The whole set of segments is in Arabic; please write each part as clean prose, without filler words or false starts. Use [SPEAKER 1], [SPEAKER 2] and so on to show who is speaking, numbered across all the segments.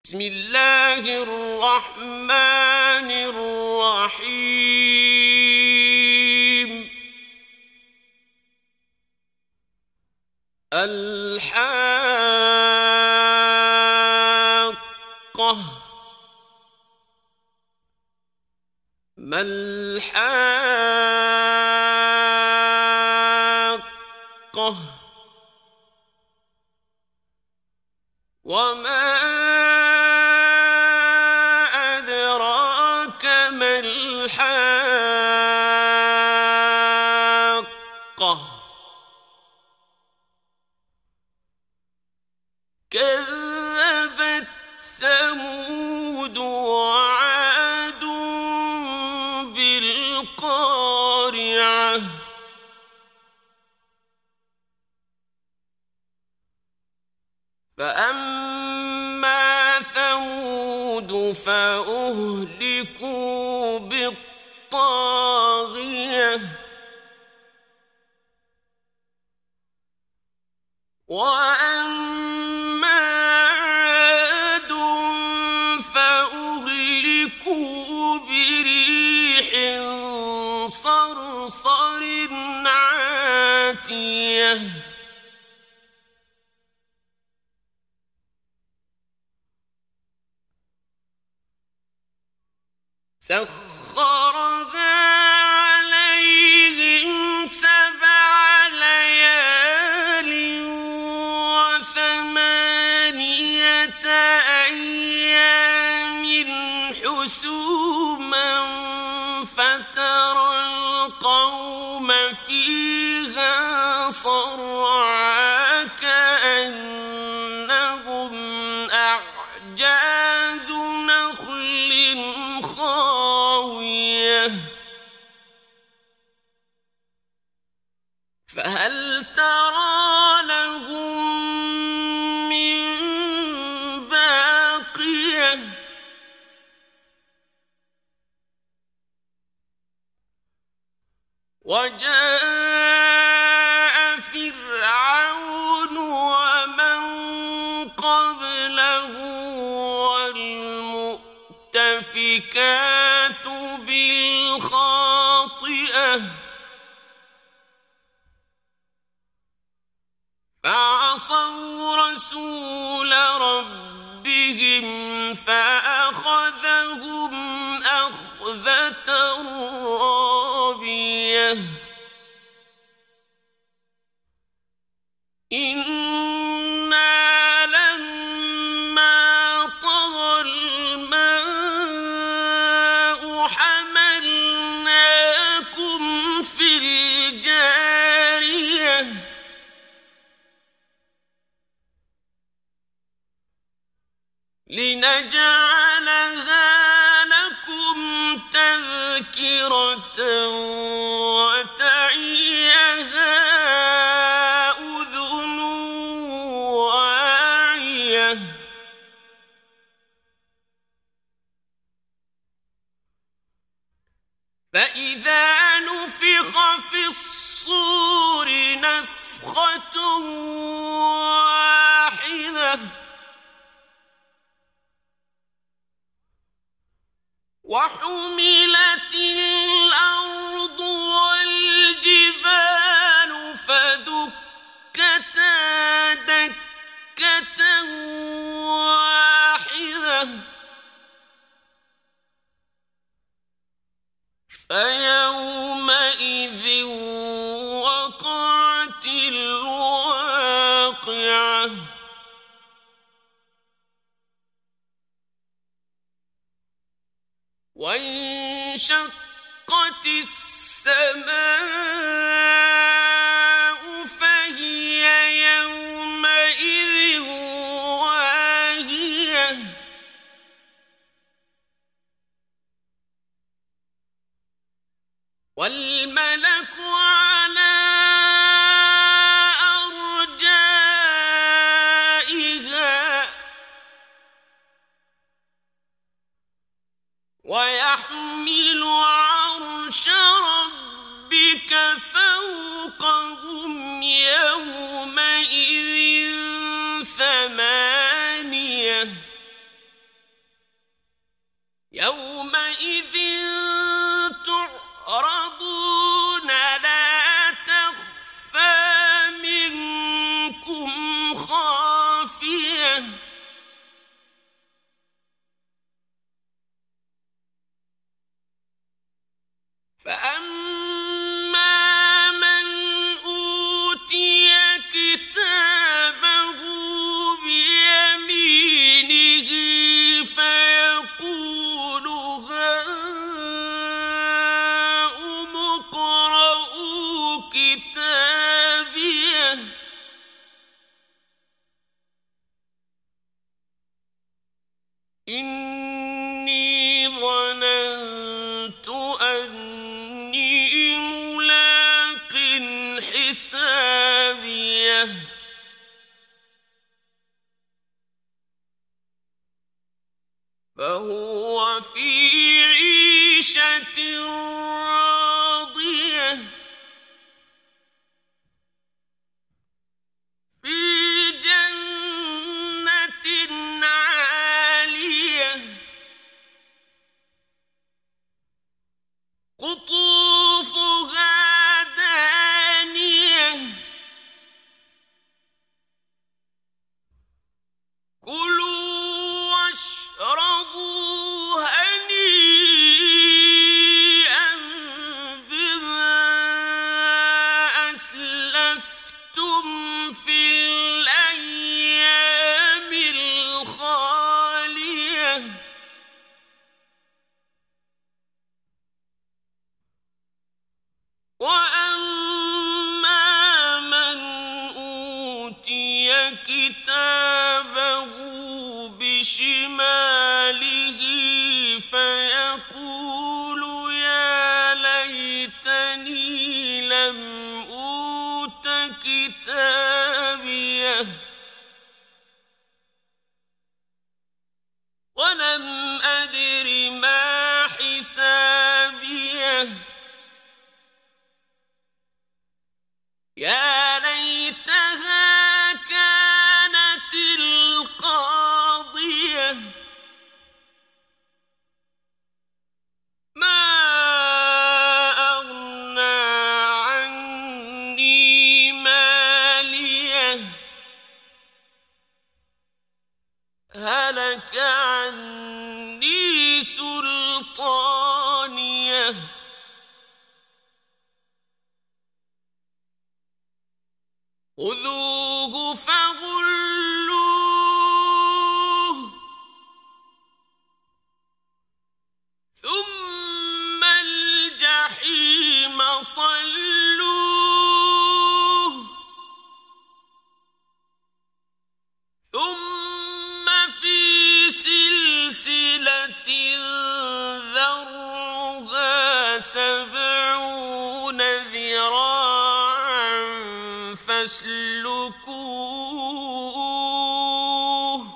[SPEAKER 1] بسم الله الرحمن الرحيم. الحاقة ما الحاقة وما أدراك ما الحاقة كذبت ثمود وعاد بالقارعة فأما ثمود فأهلكوا بالطاغية وأما عاد فأهلكوا بريح صرصر عاتية سخرها عليهم 7 ليال و8 أيام حسوما فترى القوم فيها صرعى كأنهم أعجاز نخل خاوية فهل ترى لهم من باقية وجاء فرعون ومن قبله والمؤتفكات بالخاطئة فعصوا رسول ربهم فأخذهم أخذة رابية إنا لما طغى الماء حملناكم في الجارية لنجعلها لكم تذكرة وتعيها أذن واعية فإذا نفخ في الصور نفخة واحدة وحملت الأرض والجبال فدكتا دكة واحدة فيومئذ وقعت الواقعة وانشقت السماء فهي يومئذ واهية والملك على أرجائها ويحمل عرش ربك فوقهم يومئذ 8 يومئذ تعرضون لا تخفى منكم خافية فأما من أوتي كتابه بيمينه فيقول هاؤم اقرءوا كتابيه إني ظننت أني ملاق حسابيه فهو في عيشة راضية في جنة عالية قطوفها دانية كلوا واشربوا هنيئا بما أسلفتم في الأيام الخالية وأما من أوتي كتابه بشماله فيقول يا ليتني لم أوت كتابيه ولم أدر ما حسابيه يا ليتها كانت القاضية ما أغنى عني ماليه هلك عني سلطانيه خذوه فغلوه ثم الجحيم صلوه ثم في سلسلة ذرعها 70 ذراعا فاسلكوه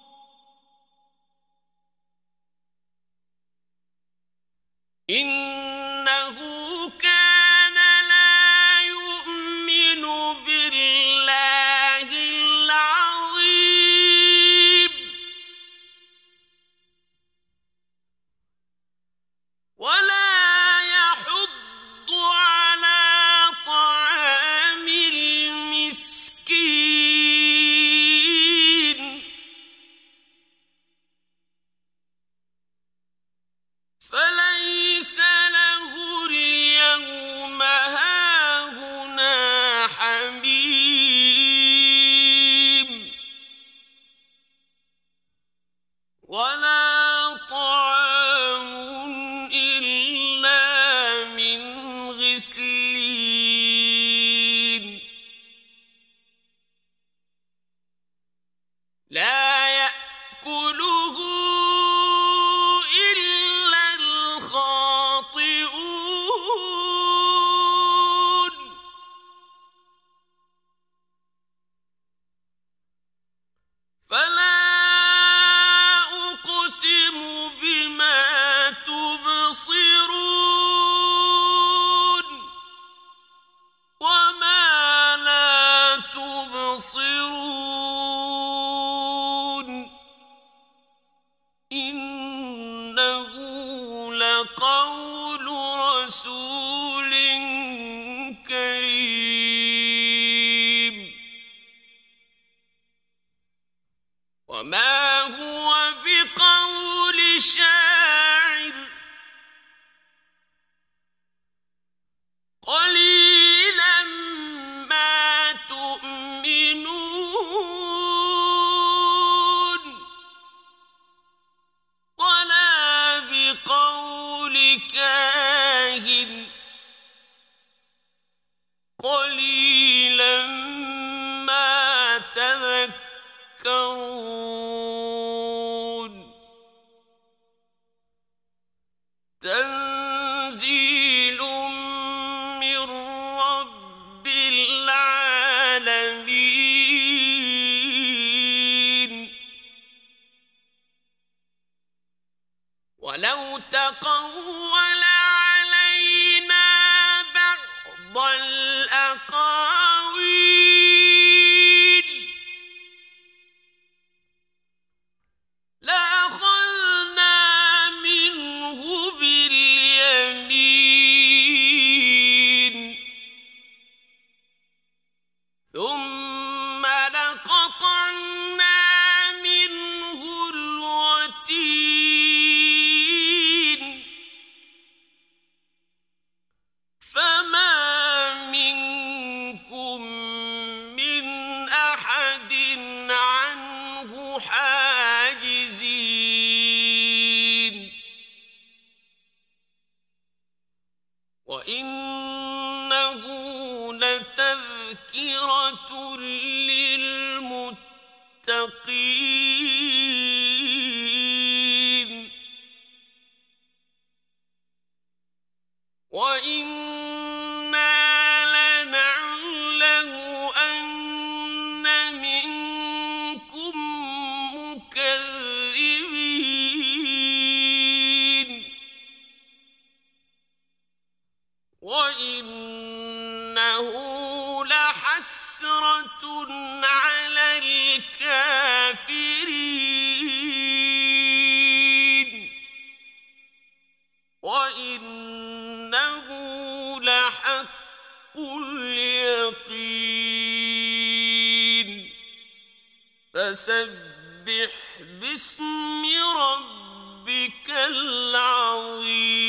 [SPEAKER 1] إنه كان لا يؤمن بالله العظيم ولا يحض على طعام المسكين فليس له اليوم هاهنا حميم ولا طعام إلا من غسلين لا يأكله إلا الخاطئون فلا أقسم بما تبصرون وما لا تبصرون إنه رسول كريم وما هو بقول شاعر قليلا ما تؤمنون ولا بقول كاهن قليلا ما تذكرون تنزيل من رب العالمين ولو تقول علينا بعض الأقاويل لأخذنا منه باليمين ثم لقطعنا منه الوتين فما منكم من أحد عنه حاجزين وإنه لتذكرة للمتقين وإنا لنعلم أن منكم مكذبين وإنه لحسرة على الكافرين وإنه لحق اليقين فسبح باسم ربك العظيم